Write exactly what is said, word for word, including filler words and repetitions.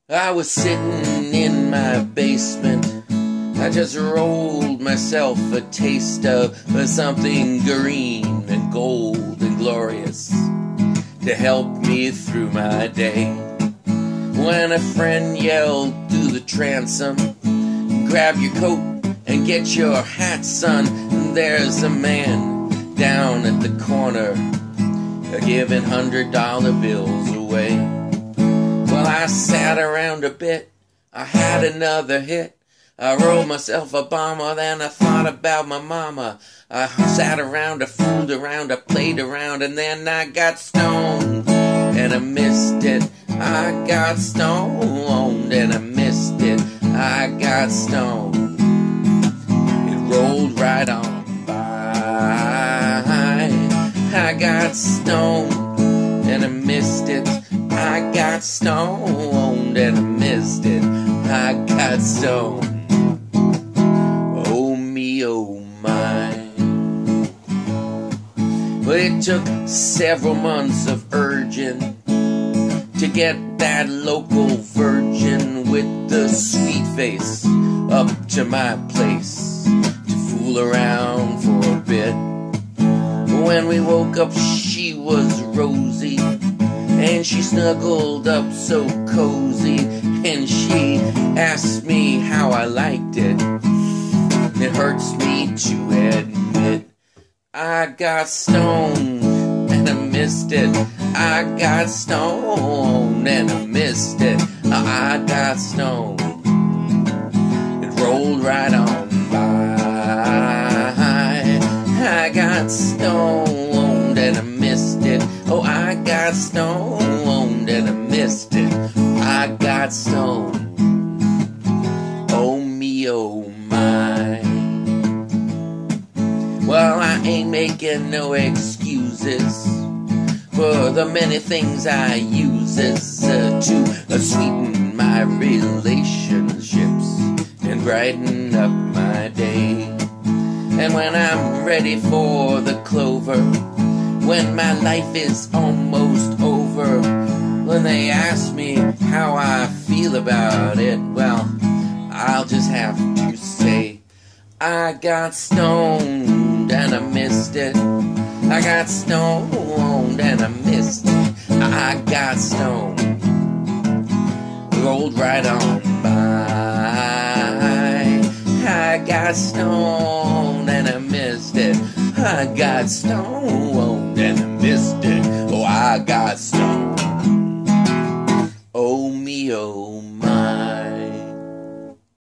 I was sitting in my basement. I just rolled myself a taste of something green and gold and glorious to help me through my day. When a friend yelled through the transom, grab your coat and get your hat, son. There's a man down at the corner giving hundred dollar bills away. Well, I sat around a bit, I had another hit. I rolled myself a bomber, then I thought about my mama. I sat around, I fooled around, I played around, and then I got stoned, and I missed it. I got stoned, and I missed it. I got stoned. It rolled right on by. I got stoned, and I missed it. I got stoned, and I missed it. I got stoned. Oh me, oh my. But it took several months of urging to get that local virgin with the sweet face up to my place to fool around for a bit. When we woke up, she was rosy, and she snuggled up so cozy, and she asked me how I liked it. It hurts me to admit I got stoned and I missed it. I got stoned and I missed it. I got stoned. It rolled right on by. I got stoned and I missed it. Oh, I got stoned and I missed it. I got stoned. Oh me, oh my. Well, I ain't making no excuses for the many things I uses uh, to uh, sweeten my relationships and brighten up my day. And when I'm ready for the clover, when my life is almost over, when they ask me how I feel about it, well, I'll just have to say I got stoned and I missed it. I got stoned and I missed it. I got stoned. Rolled right on by. I got stoned and I missed it. I got stoned and I missed it. Oh, I got stoned. Oh me, oh my.